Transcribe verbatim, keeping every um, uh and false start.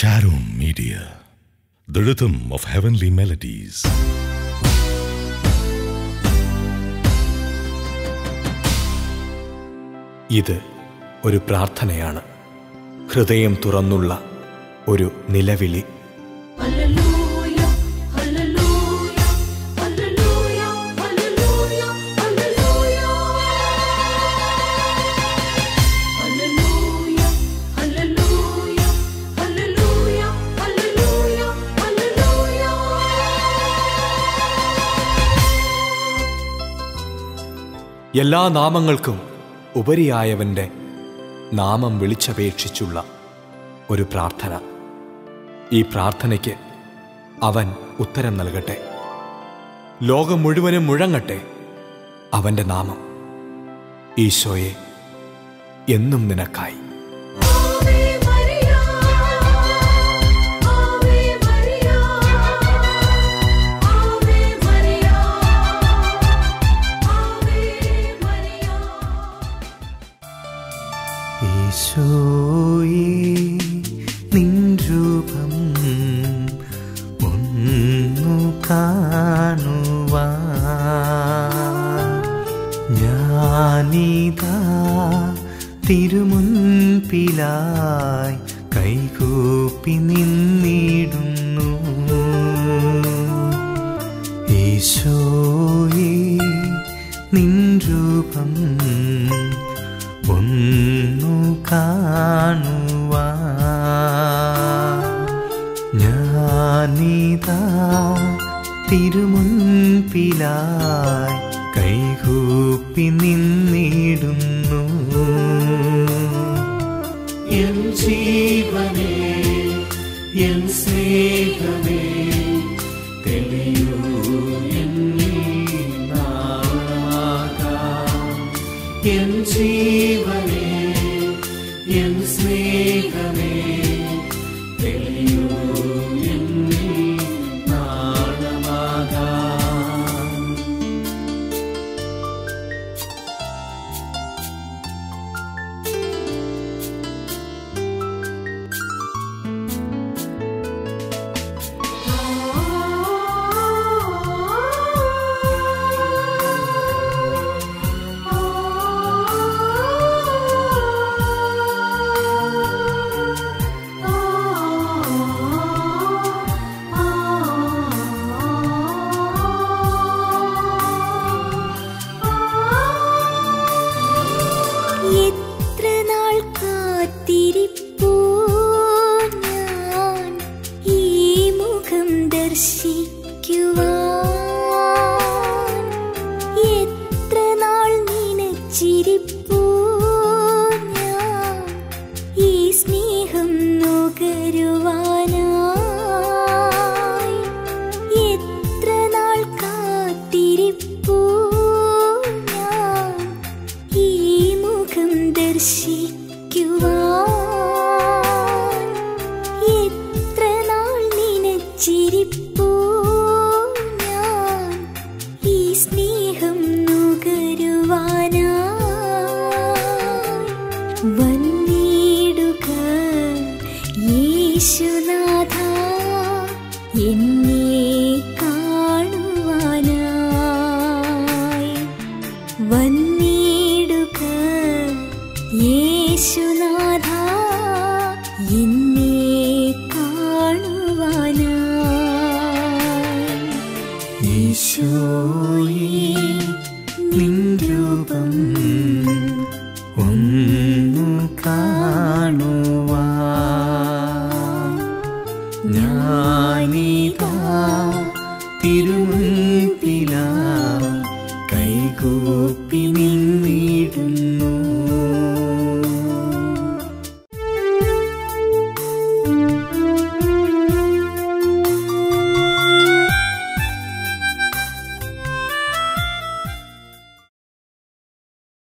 Sharon Media, the rhythm of heavenly melodies. ഇത് ഒരു പ്രാർത്ഥനയാണ്, ഹൃദയം തുറന്നുള്ള ഒരു നിലവിളി. എല്ലാ നാമങ്ങൾക്കും ഉപരിയായവൻ്റെ നാമം വിളിച്ചപേക്ഷിച്ചുള്ള ഒരു പ്രാർത്ഥന. ഈ പ്രാർത്ഥനയ്ക്ക് അവൻ ഉത്തരം നൽകട്ടെ. ലോകം മുഴുവനും മുഴങ്ങട്ടെ അവൻ്റെ നാമം. ഈശോയെ, എന്നും നിനക്കായി. ഈശോയേ, നിൻ രൂപം ഒന്നു കാണുവാൻ ഞാനിതാ തിരുമുൻപിലായി കൈകൂപ്പി നിന്നിടുന്നു. ഈശോയേ, നിൻ രൂപം ഒന്നു കാണുവാൻ ഞാനിതാ തിരുമുൻപിലായി കൈകൂപ്പി നിന്നിടുന്നു. എൻ ജീവനേ, എൻ സ്നേഹമേ, തെളിയൂ എന്നിൽ നാളമാകാം. എൻ ജീവനേ, എൻ സ്നേഹമേ, തെളിയൂ എന്നിൽ നാളമാകാം. തിരുമുൻപിലായി കൈകൂപ്പി